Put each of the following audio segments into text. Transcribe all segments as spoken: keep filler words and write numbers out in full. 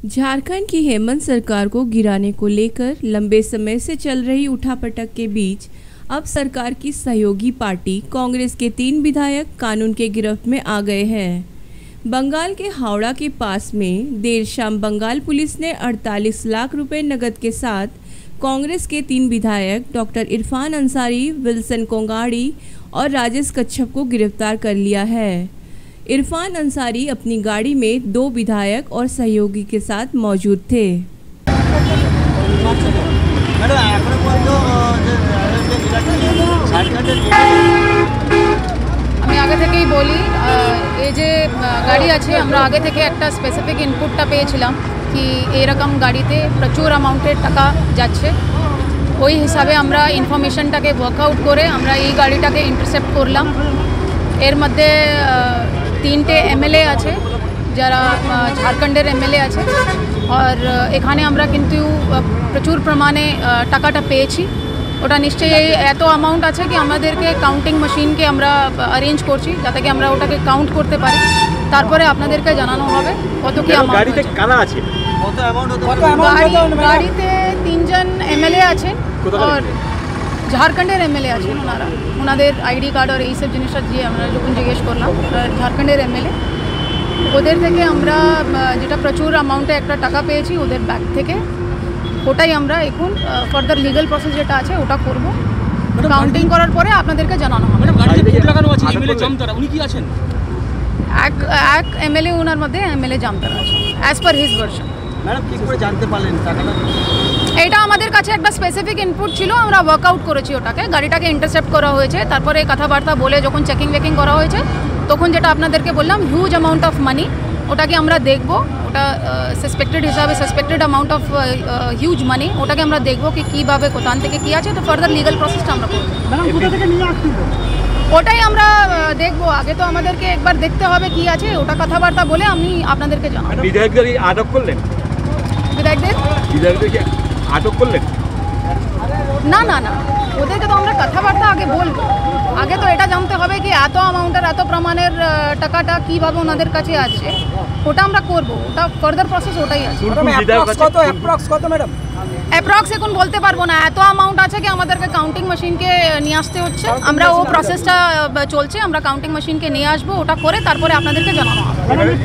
झारखंड की हेमंत सरकार को गिराने को लेकर लंबे समय से चल रही उठापटक के बीच अब सरकार की सहयोगी पार्टी कांग्रेस के तीन विधायक कानून के गिरफ्त में आ गए हैं। बंगाल के हावड़ा के पास में देर शाम बंगाल पुलिस ने अड़तालीस लाख रुपए नकद के साथ कांग्रेस के तीन विधायक डॉक्टर इरफान अंसारी, विल्सन कोंगाड़ी और राजेश कच्छप को गिरफ्तार कर लिया है। इरफान अंसारी अपनी गाड़ी में दो विधायक और सहयोगी के साथ मौजूद थे। আমি আগে থেকেই বলি এই যে গাড়ি আছে আমরা আগে থেকে একটা স্পেসিফিক ইনপুটটা পেয়েছিলাম কি এরকম গাড়িতে প্রচুর অ্যামাউন্টের টাকা যাচ্ছে। ওই হিসাবে আমরা ইনফরমেশনটাকে ওয়ার্কআউট করে আমরা এই গাড়িটাকে ইন্টারসেপ্ট করলাম। এর মধ্যে তিনটে এমএলএ আছে যারা ঝাড়খণ্ডের এমএলএ আছে আর এখানে আমরা কিন্তু প্রচুর প্রমাণে টাকাটা পেয়েছি। ওটা নিশ্চয়ই এত অ্যামাউন্ট আছে কি আমাদেরকে কাউন্টিং মেশিনকে আমরা অ্যারেঞ্জ করছি যাতে কি আমরা ওটাকে কাউন্ট করতে পারি, তারপরে আপনাদেরকে জানানো হবে কত কি অ্যামাউন্ট। গাড়িতে কারা আছে, কত অ্যামাউন্ট হতে পারে? গাড়িতে তিনজন এমএলএ আছে আর ঝাড়খণ্ডের এমএলএ আছেন, ওনারা ওনাদের আইডি কার্ড আর এইসব জিনিসটা দিয়ে আমরা যখন জিজ্ঞেস করলাম ঝাড়খণ্ডের এমএলএ ওদের থেকে আমরা যেটা প্রচুর অ্যামাউন্টে একটা টাকা পেয়েছি ওদের ব্যাগ থেকে, ওটাই আমরা এখন ফার্দার লিগ্যাল প্রসেস যেটা আছে ওটা করব। কাউন্টিং করার পরে আপনাদেরকে জানানো হবে। এক এক এমএলএ ওনার মধ্যে এমএলএ জামতারা আছে as per his version. Madam কি করে জানতে পারলেন টাকাটা? এটা আমাদের কাছে একটা স্পেসিফিক ইনপুট ছিল, আমরা ওয়ার্কআউট করেছি ওটাকে, গাড়িটাকে ইন্টারসেপ্ট করা হয়েছে, তারপরে কথাবার্তা বলে যখন চেকিং ওয়েকিং করা হয়েছে তখন যেটা আপনাদেরকে বললাম হিউজ অ্যামাউন্ট অফ মানি, ওটাকে আমরা দেখব। ওটা সাসপেক্টেড হিসাবে suspected amount of huge money, ওটাকে আমরা দেখব কি কীভাবে কোথান থেকে কী আছে, তো ফার্দার লিগাল প্রসেসটা আমরা করব। ওটাই আমরা দেখব, আগে তো আমাদেরকে একবার দেখতে হবে কি আছে, ওটা কথাবার্তা বলে আমি আপনাদেরকে জানাবো। বিধায়কদের আটক করলেন? বিধায়কদের বিধায়কদেরকে আটক করলেন? না না না, ওদেরকে তো আমরা কথাবার্তা আগে বলবো। আগে তো এটা জানতে হবে কি এত অ্যামাউন্টের এত প্রমাণের টাকাটা কীভাবে ওনাদের কাছে আছে, ওটা আমরা করব। ওটা ফার্দার প্রসেস ওটাই আছে। কত অ্যাপ্রক্স কত ম্যাডাম? অ্যাপ্রক্স এখন বলতে পারবো না, এত অ্যামাউন্ট আছে কি আমাদেরকে কাউন্টিং মেশিনকে নিয়ে আসতে হচ্ছে। আমরা ও প্রসেসটা চলছে, আমরা কাউন্টিং মেশিনকে নিয়ে আসবো, ওটা করে তারপরে আপনাদেরকে জানানো হবে।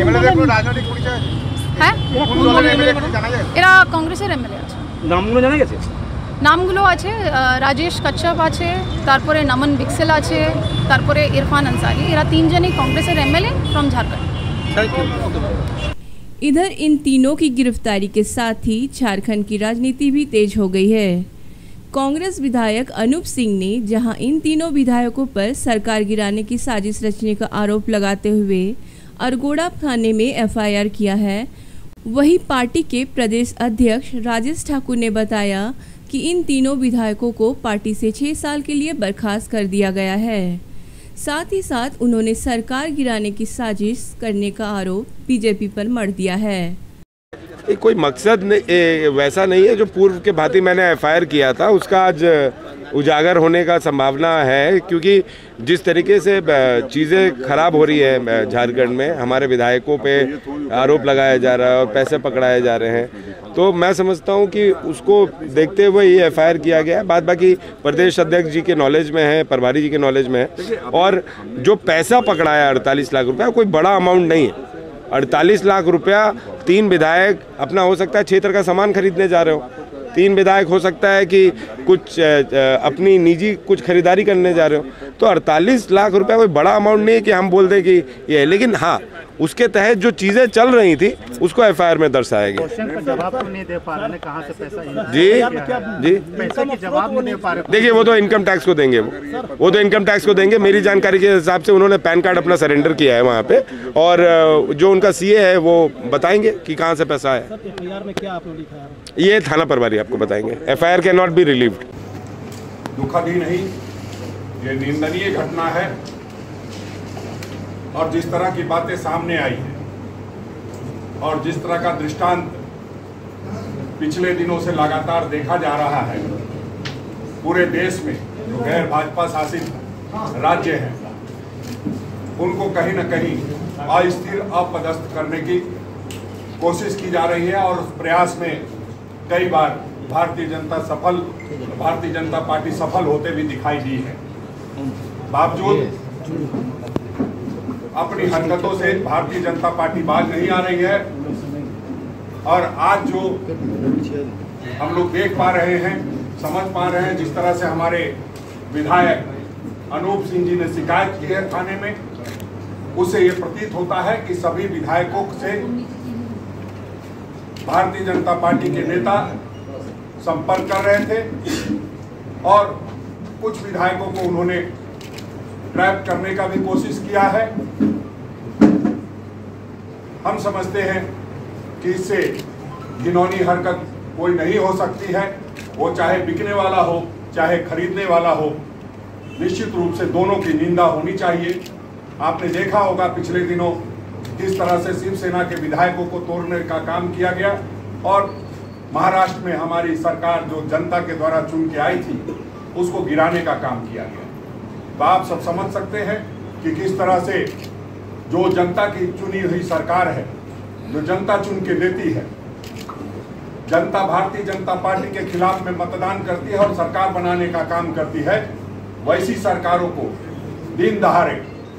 হ্যাঁ, এরা কংগ্রেসের এমএলএ আছে। নামগুলো জানা গেছে? নামগুলো আছে রাজেশ কচ্ছপ আছে, তারপরে নমন বিক্সেল আছে, তারপরে ইরফान अंसारी, এরা তিনজনই कांग्रेसের एमएलए फ्रॉम झारखंड। इधर इन तीनों की गिरफ्तारी के साथ ही झारखंड की राजनीति भी तेज हो गई है। कांग्रेस विधायक अनूप सिंह ने जहां इन तीनों विधायकों पर सरकार गिराने की साजिश रचने का आरोप लगाते हुए अरगोड़ा थाने में एफआईआर किया है, वहीं पार्टी के प्रदेश अध्यक्ष राजेश ठाकुर ने बताया कि इन तीनों विधायकों को पार्टी से छः साल के लिए बर्खास्त कर दिया गया है। साथ ही साथ उन्होंने सरकार गिराने की साजिश करने का आरोप बीजेपी पर मढ़ दिया है। कोई मकसद नहीं, वैसा नहीं है जो पूर्व के भांति मैंने एफआईआर किया था उसका आज उजागर होने का संभावना है, क्योंकि जिस तरीके से चीज़ें खराब हो रही है झारखंड में, हमारे विधायकों पे आरोप लगाया जा रहा है और पैसे पकड़ाए जा रहे हैं, तो मैं समझता हूं कि उसको देखते हुए ये एफआईआर किया गया है। बात बाकी प्रदेश अध्यक्ष जी के नॉलेज में है, प्रभारी जी के नॉलेज में है। और जो पैसा पकड़ाया अड़तालीस लाख रुपया कोई बड़ा अमाउंट नहीं है। अड़तालीस लाख रुपया तीन विधायक अपना हो सकता है क्षेत्र का सामान खरीदने जा रहे हो, तीन विधायक हो सकता है कि कुछ अपनी निजी कुछ खरीदारी करने जा रहे हो, तो अड़तालीस लाख रुपया कोई बड़ा अमाउंट नहीं है कि हम बोल दें कि ये है। लेकिन हाँ, उसके तहत जो चीज़ें चल रही थी उसको एफआईआर में दर्शाया गया। जी जी देखिए, वो तो इनकम टैक्स को देंगे, वो वो तो इनकम टैक्स को देंगे। मेरी जानकारी के हिसाब से उन्होंने पैन कार्ड अपना सरेंडर किया है वहाँ पे, और जो उनका सीए है वो बताएंगे कि कहाँ से पैसा आया। ये थाना प्रभारी आपको बताएंगे। FIR can not be relieved. दुखद ही नहीं, ये निंदनीय घटना है, और जिस तरह की बातें सामने आई हैं और जिस तरह का दृष्टांत पिछले दिनों से लगातार देखा जा रहा है पूरे देश में, जो गैर भाजपा शासित राज्य हैं उनको कहीं न कहीं अस्थिर अपदस्थ करने की कोशिश की जा रही है और उस प्रयास में कई बार भारतीय जनता सफल भारतीय जनता पार्टी सफल होते भी दिखाई दी है। बावजूद अपनी हरकतों से भारतीय जनता पार्टी बाज नहीं आ रही है और आज जो हम लोग देख पा रहे हैं, समझ पा रहे हैं, जिस तरह से हमारे विधायक अनूप सिंह जी ने शिकायत की है थाने में, उससे ये प्रतीत होता है कि सभी विधायकों से भारतीय जनता पार्टी के नेता संपर्क कर रहे थे और कुछ विधायकों को उन्होंने ट्रैप करने का भी कोशिश किया है। हम समझते हैं कि इससे घिनौनी हरकत कोई नहीं हो सकती है, वो चाहे बिकने वाला हो चाहे खरीदने वाला हो, निश्चित रूप से दोनों की निंदा होनी चाहिए। आपने देखा होगा पिछले दिनों किस तरह से शिवसेना के विधायकों को तोड़ने का काम किया गया और महाराष्ट्र में हमारी सरकार जो जनता के द्वारा चुन के आई थी उसको गिराने का काम किया गया। तो आप सब समझ सकते हैं कि किस तरह से जो जनता की चुनी हुई सरकार है, जो जनता चुन के देती है, जनता भारतीय जनता पार्टी के खिलाफ में मतदान करती है और सरकार बनाने का काम करती है, वैसी सरकारों को दिन दहाड़े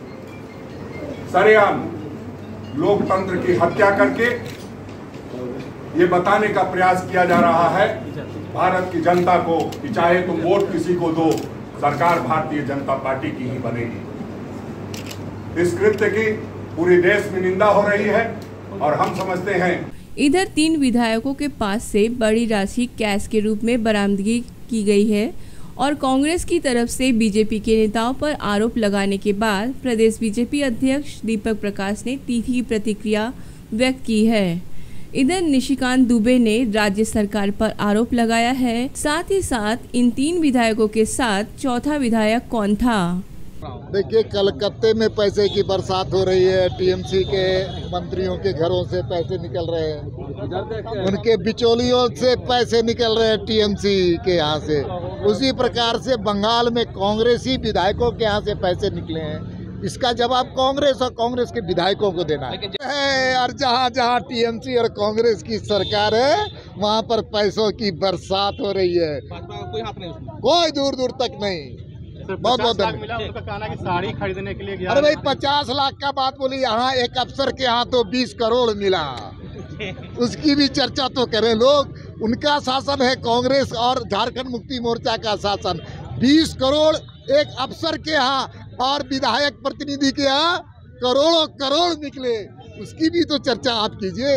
सरेआम लोकतंत्र की हत्या करके ये बताने का प्रयास किया जा रहा है भारत की जनता को कि चाहे तुम वोट किसी को दो, सरकार भारतीय जनता पार्टी की ही बनेगी। इस कृत्य की पूरे देश में निंदा हो रही है और हम समझते हैं। इधर तीन विधायकों के पास से बड़ी राशि कैश के रूप में बरामदगी की गई है और कांग्रेस की तरफ से बीजेपी के नेताओं पर आरोप लगाने के बाद प्रदेश बीजेपी अध्यक्ष दीपक प्रकाश ने तीखी प्रतिक्रिया व्यक्त की है। इधर निशिकांत दुबे ने राज्य सरकार पर आरोप लगाया है। साथ ही साथ इन तीन विधायकों के साथ चौथा विधायक कौन था? देखिए, कलकत्ते में पैसे की बरसात हो रही है, टीएमसी के मंत्रियों के घरों से पैसे निकल रहे हैं, उनके बिचौलियों से पैसे निकल रहे हैं टीएमसी के यहाँ से। उसी प्रकार से बंगाल में कांग्रेसी विधायकों के यहाँ से पैसे निकले हैं। इसका जवाब कांग्रेस और कांग्रेस के विधायकों को देना है। और जहाँ जहाँ टीएमसी और कांग्रेस की सरकार है वहाँ पर पैसों की बरसात हो रही है, कोई दूर दूर तक नहीं। बहुत बहुत धन्यवाद। साड़ी खरीदने के लिए अरे भाई पचास लाख का बात बोली, यहाँ एक अफसर के यहाँ तो बीस करोड़ मिला, उसकी भी चर्चा तो करें लोग। उनका शासन है कांग्रेस और झारखंड मुक्ति मोर्चा का शासन। बीस करोड़ एक अफसर के यहाँ और विधायक प्रतिनिधि के यहाँ करोड़ों करोड़ निकले, उसकी भी तो चर्चा आप कीजिए।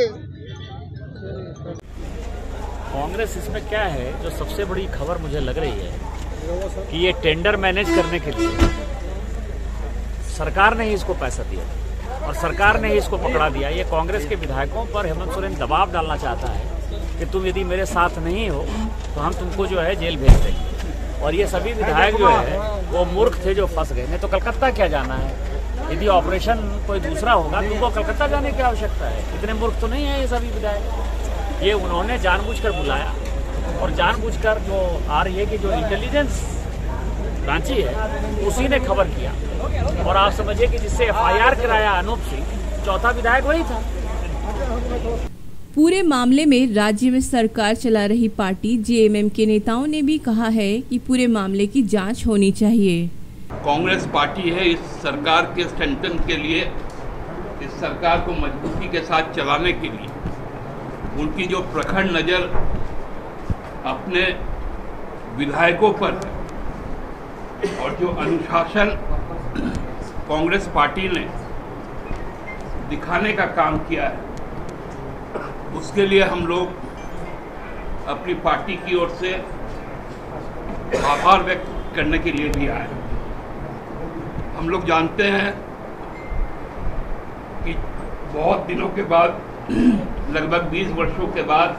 कांग्रेस इसमें क्या है, जो सबसे बड़ी खबर मुझे लग रही है कि ये टेंडर मैनेज करने के लिए सरकार ने ही इसको पैसा दिया और सरकार ने ही इसको पकड़ा दिया। ये कांग्रेस के विधायकों पर हेमंत सोरेन दबाव डालना चाहता है कि तुम यदि मेरे साथ नहीं हो तो हम तुमको जो है जेल भेज देंगे। और ये सभी विधायक जो है वो मूर्ख थे जो फंस गए। नहीं तो कलकत्ता क्या जाना है? यदि ऑपरेशन कोई दूसरा होगा तो उनको कलकत्ता जाने की आवश्यकता है। इतने मूर्ख तो नहीं है ये सभी विधायक। ये उन्होंने जानबूझकर बुलाया और जानबूझकर जो आ रही है कि जो इंटेलिजेंस ब्रांची है उसी ने खबर किया और आप समझिए कि जिससे एफआईआर कराया अनूप सिंह, चौथा विधायक वही था। पूरे मामले में राज्य में सरकार चला रही पार्टी जेएमएम के नेताओं ने भी कहा है कि पूरे मामले की जांच होनी चाहिए। कांग्रेस पार्टी है, इस सरकार के स्ट्रेंथन के लिए, इस सरकार को मजबूती के साथ चलाने के लिए उनकी जो प्रखर नज़र अपने विधायकों पर और जो अनुशासन कांग्रेस पार्टी ने दिखाने का काम किया है, उसके लिए हम लोग अपनी पार्टी की ओर से आभार व्यक्त करने के लिए भी आए। हम लोग जानते हैं कि बहुत दिनों के बाद, लगभग बीस वर्षों के बाद,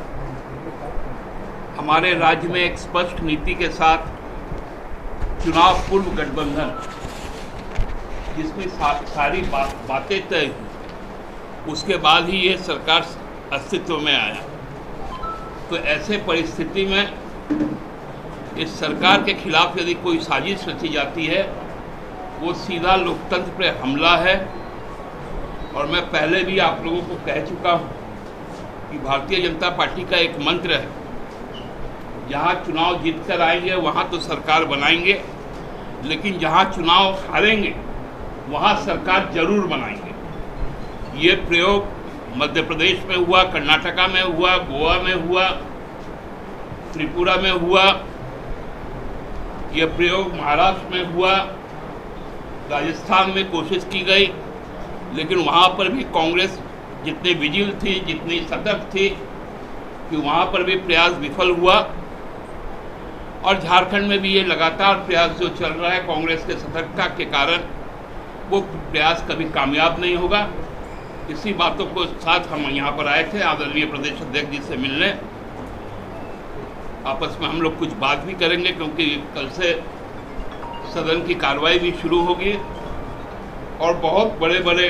हमारे राज्य में एक स्पष्ट नीति के साथ चुनाव पूर्व गठबंधन, जिसमें सा, सारी बा, बातें तय हुई, उसके बाद ही ये सरकार अस्तित्व में आया। तो ऐसे परिस्थिति में इस सरकार के खिलाफ यदि कोई साजिश रची जाती है, वो सीधा लोकतंत्र पर हमला है। और मैं पहले भी आप लोगों को कह चुका हूँ कि भारतीय जनता पार्टी का एक मंत्र है, जहां चुनाव जीत कर आएंगे वहां तो सरकार बनाएंगे, लेकिन जहां चुनाव हारेंगे वहां सरकार जरूर बनाएंगे। ये प्रयोग मध्य प्रदेश में हुआ, कर्नाटका में हुआ, गोवा में हुआ, त्रिपुरा में हुआ, यह प्रयोग महाराष्ट्र में हुआ, राजस्थान में कोशिश की गई, लेकिन वहाँ पर भी कांग्रेस जितनी विजिल थी, जितनी सतर्क थी कि वहाँ पर भी प्रयास विफल हुआ। और झारखंड में भी ये लगातार प्रयास जो चल रहा है कांग्रेस के सतर्कता के कारण, वो प्रयास कभी कामयाब नहीं होगा। इसी बातों को साथ हम यहाँ पर आए थे आदरणीय प्रदेश अध्यक्ष जी से मिलने। आपस में हम लोग कुछ बात भी करेंगे, क्योंकि कल से सदन की कार्रवाई भी शुरू होगी और बहुत बड़े बड़े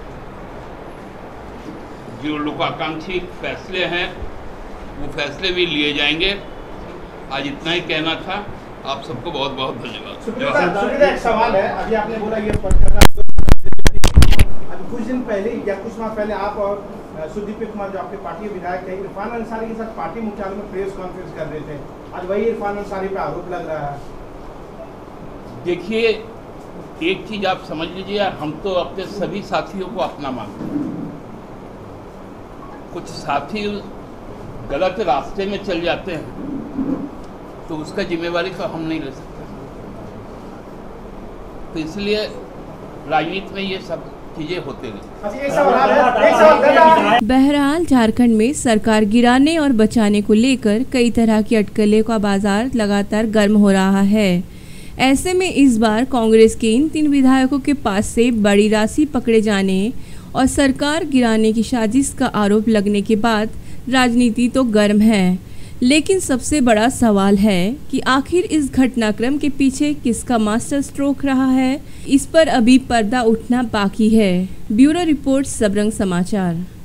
जो लोकाकांक्षी फैसले हैं वो फैसले भी लिए जाएंगे। आज इतना ही कहना था। आप सबको बहुत बहुत धन्यवाद। एक सवाल है, अभी आपने बोला ये अभी कुछ दिन पहले या कुछ माह पहले आप और सुदीप कुमार जो आपके पार्टी विधायक थे, इरफान अंसारी के साथ पार्टी मुख्यालय में प्रेस कॉन्फ्रेंस कर रहे थे। आज वही इरफान अंसारी पे आरोप लग रहा है। देखिए, एक चीज आप समझ लीजिए, हम तो अपने सभी साथियों को अपना मानते हैं। कुछ साथी गलत रास्ते में चल जाते हैं तो उसका जिम्मेवारी तो हम नहीं ले सकते। तो इसलिए राजनीति में ये सब चीजें होते रही। बहरहाल झारखंड में सरकार गिराने और बचाने को लेकर कई तरह की अटकलें का बाजार लगातार गर्म हो रहा है। ऐसे में इस बार कांग्रेस के इन तीन विधायकों के पास से बड़ी राशि पकड़े जाने और सरकार गिराने की साजिश का आरोप लगने के बाद राजनीति तो गर्म है, लेकिन सबसे बड़ा सवाल है कि आखिर इस घटनाक्रम के पीछे किसका मास्टर स्ट्रोक रहा है। इस पर अभी पर्दा उठना बाकी है। ब्यूरो रिपोर्ट, सबरंग समाचार।